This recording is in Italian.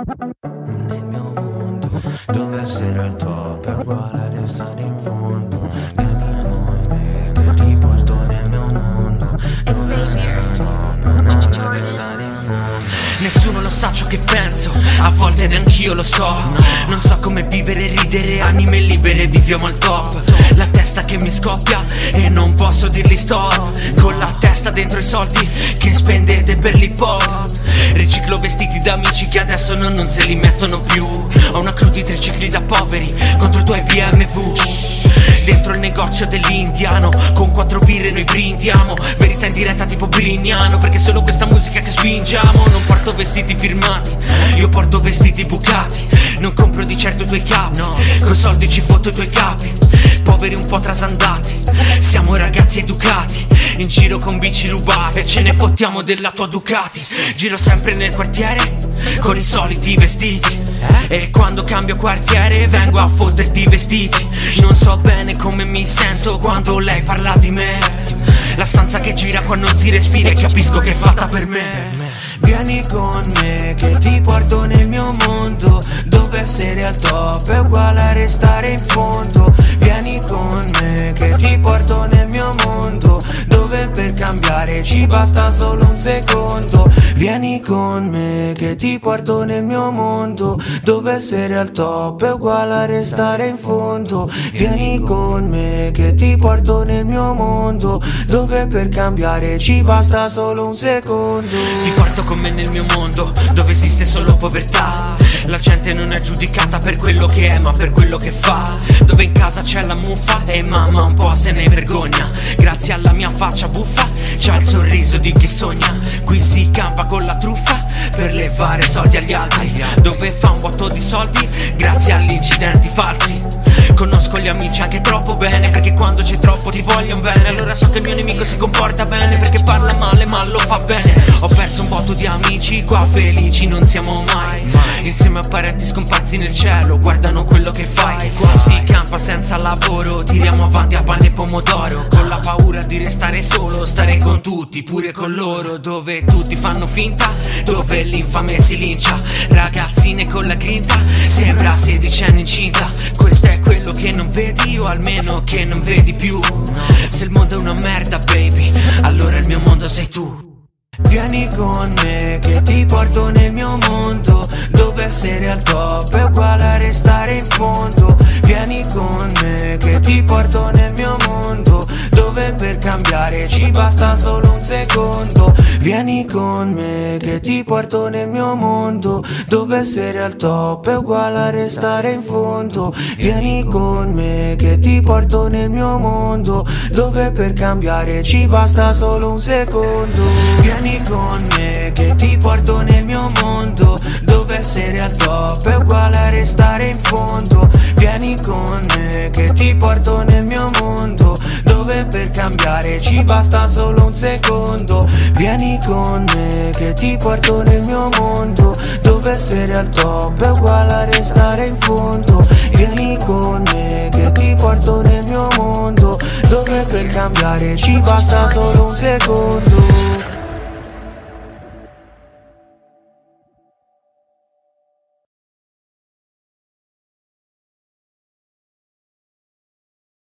Nel mio mondo, dove essere al top è uguale a restare in fondo. Vieni con me che ti porto nel mio mondo. Dove essere al top è uguale a restare in fondo. Nessuno lo sa ciò che penso, a volte neanch'io lo so. Non so come vivere, ridere, anime libere, viviamo al top. La testa che mi scoppia e non posso dirli stop. Con la testa dentro i soldi che spendete per l'hip hop. Riciclo vestiti da amici che adesso non se li mettono più. Ho una crew di tricicli da poveri contro i tuoi BMW. Dentro il negozio dell'indiano con 4 birre noi brindiamo. Verità in diretta tipo Brignano, perché è solo questa musica che spingiamo. Non porto vestiti firmati, io porto vestiti bucati. Non compro di certo i tuoi capi, no. Con soldi ci fotto i tuoi capi. Poveri un po' trasandati, siamo ragazzi educati. In giro con bici rubate, ce ne fottiamo della tua Ducati. Giro sempre nel quartiere con i soliti vestiti. E quando cambio quartiere vengo a fotterti i vestiti. Non so bene come mi sento quando lei parla di me. La stanza che gira quando non si respira e capisco che è fatta per me. Vieni con me che ti porto nel mio mondo, dove essere al top è uguale a restare in fondo. Vieni con me che ti porto nel mio mondo, dove per cambiare ci basta solo un secondo. Vieni con me che ti porto nel mio mondo, dove essere al top è uguale a restare in fondo. Vieni con me che ti porto nel mio mondo, dove per cambiare ci basta solo un secondo. Ti porto con me nel mio mondo, dove esiste solo povertà. La gente non è giudicata per quello che è ma per quello che fa. Dove in casa c'è la muffa e mamma un po' se ne vergogna. Grazie alla mia faccia buffa c'ha il sorriso di chi sogna. Qui si campa con la truffa per levare soldi agli altri. Dove fa un botto di soldi grazie agli incidenti falsi. Conosco gli amici anche troppo bene, perché quando c'è troppo ti vogliono bene. Allora so che il mio nemico si comporta bene, perché parla male ma lo fa bene. Ho perso un botto di amici, qua felici non siamo mai. Insieme a parenti scomparsi nel cielo, guardano quello che fai. Qua si campa senza lavoro, tiriamo avanti a pane e pomodoro. Con la paura di restare solo, stare con tutti, pure con loro. Dove tutti fanno finta, dove l'infame si lincia. Ragazzine con la grinta, sembra 16 anni incinta. Questo è quello che non vedi, o almeno che non vedi più. Se il mondo è una merda baby, allora il mio mondo sei tu. Vieni con me che ti porto nel mio mondo, dove essere al top è uguale a restare in fondo. Vieni con me che ti porto nel mio mondo, dove per cambiare ci basta solo un secondo. Vieni con me che ti porto nel mio mondo, dove essere al top è uguale a restare in fondo. Vieni con me che ti porto nel mio mondo, dove per cambiare ci basta solo un secondo. Vieni con me che ti porto nel mio mondo, dove essere al top è uguale a restare in fondo. Vieni con me che ti porto nel mio mondo, dove per cambiare ci basta solo un secondo. Vieni con me che ti porto nel mio mondo, dove essere al top è uguale a restare in fondo. Vieni con me che ti porto nel mio mondo, dove per cambiare ci basta solo un secondo.